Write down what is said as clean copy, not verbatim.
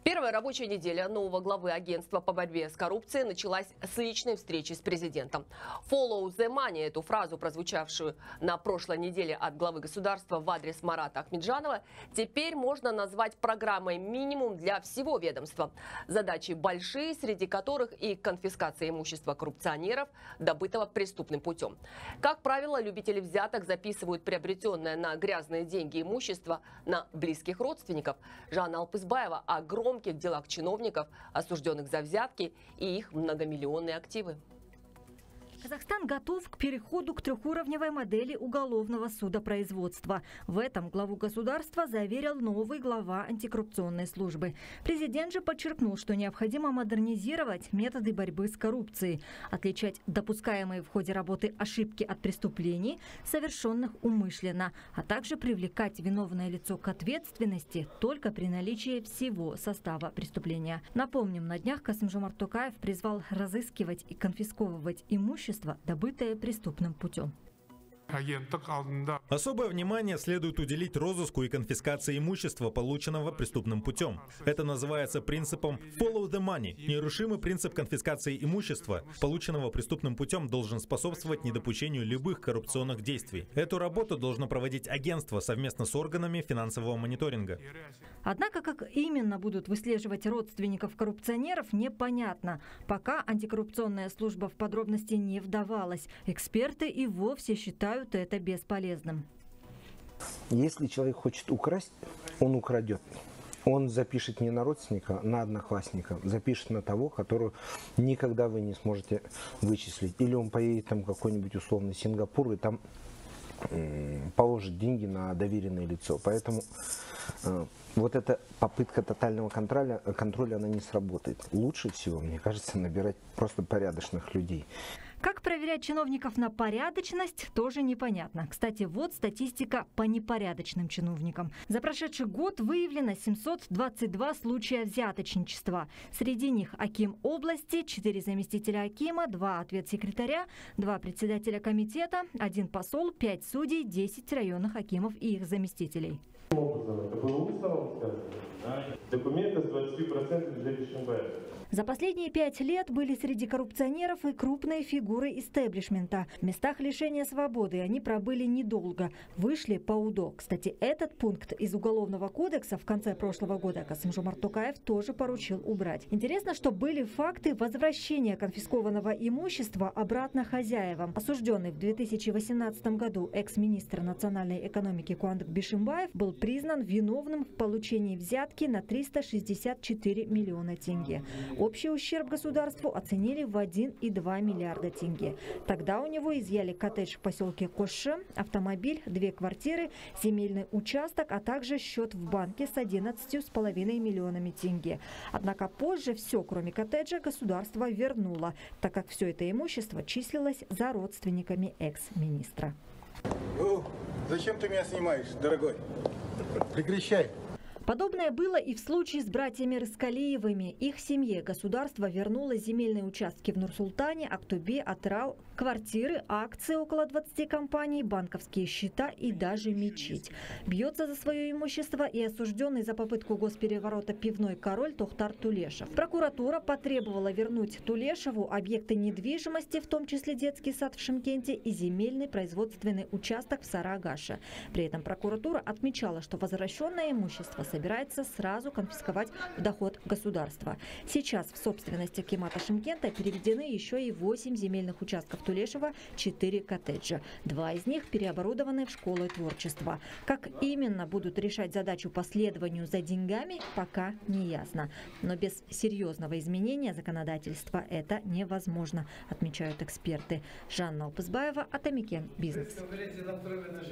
Первая рабочая неделя нового главы агентства по борьбе с коррупцией началась с личной встречи с президентом. Follow the money, эту фразу, прозвучавшую на прошлой неделе от главы государства в адрес Марата Ахмеджанова, теперь можно назвать программой минимум для всего ведомства. Задачи большие, среди которых и конфискация имущества коррупционеров, добытого преступным путем. Как правило, любители взяток записывают приобретенное на грязные деньги имущество на близких родственников. Жанна Алпызбаева о громких делах чиновников, осужденных за взятки, и их многомиллионные активы. Казахстан готов к переходу к трехуровневой модели уголовного судопроизводства. В этом главу государства заверил новый глава антикоррупционной службы. Президент же подчеркнул, что необходимо модернизировать методы борьбы с коррупцией, отличать допускаемые в ходе работы ошибки от преступлений, совершенных умышленно, а также привлекать виновное лицо к ответственности только при наличии всего состава преступления. Напомним, на днях Касым-Жомарт Токаев призвал разыскивать и конфисковывать имущество, добытое преступным путем. Особое внимание следует уделить розыску и конфискации имущества, полученного преступным путем. Это называется принципом «follow the money». Нерушимый принцип конфискации имущества, полученного преступным путем, должен способствовать недопущению любых коррупционных действий. Эту работу должно проводить агентство совместно с органами финансового мониторинга. Однако, как именно будут выслеживать родственников коррупционеров, непонятно. Пока антикоррупционная служба в подробности не вдавалась. Эксперты и вовсе считают это бесполезным. Если человек хочет украсть, он украдет. Он запишет не на родственника, на одноклассника, запишет на того, которого никогда вы не сможете вычислить. Или он поедет там в какой-нибудь условный Сингапур и там положит деньги на доверенное лицо. Поэтому вот эта попытка тотального контроля, она не сработает. Лучше всего, мне кажется, набирать просто порядочных людей. Как проверять чиновников на порядочность, тоже непонятно. Кстати, вот статистика по непорядочным чиновникам. За прошедший год выявлено 722 случая взяточничества. Среди них аким области, 4 заместителя акима, 2 ответсекретаря, 2 председателя комитета, 1 посол, 5 судей, 10 районных акимов и их заместителей. Это было устно сказано. Документы с 20% для Бишимбаева. За последние 5 лет были среди коррупционеров и крупные фигуры истеблишмента. В местах лишения свободы они пробыли недолго, вышли по УДО. Кстати, этот пункт из Уголовного кодекса в конце прошлого года Касым-Жомарт Токаев тоже поручил убрать. Интересно, что были факты возвращения конфискованного имущества обратно хозяевам. Осужденный в 2018 году экс-министр национальной экономики Куандык Бишимбаев был признан виновным в получении взятки на 364 миллиона тенге. Общий ущерб государству оценили в 1,2 миллиарда тенге. Тогда у него изъяли коттедж в поселке Кошше, автомобиль, 2 квартиры, земельный участок, а также счет в банке с 11,5 миллионами тенге. Однако позже все, кроме коттеджа, государство вернуло, так как все это имущество числилось за родственниками экс-министра. Зачем ты меня снимаешь, дорогой? Прекращай. Подобное было и в случае с братьями Рыскалиевыми. Их семье государство вернуло земельные участки в Нур-Султане, Актубе, Атырау, квартиры, акции около 20 компаний, банковские счета и даже мечеть. Бьется за свое имущество и осужденный за попытку госпереворота пивной король Тохтар Тулешев. Прокуратура потребовала вернуть Тулешеву объекты недвижимости, в том числе детский сад в Шымкенте и земельный производственный участок в Сарыагаше. При этом прокуратура отмечала, что возвращенное имущество собирается сразу конфисковать в доход государства. Сейчас в собственности акимата Шымкента переведены еще и 8 земельных участков Тулешева, 4 коттеджа. 2 из них переоборудованы в школы творчества. Как именно будут решать задачу по следованию за деньгами, пока не ясно. Но без серьезного изменения законодательства это невозможно, отмечают эксперты. Жанна Алпызбаева, Атамекен Бизнес.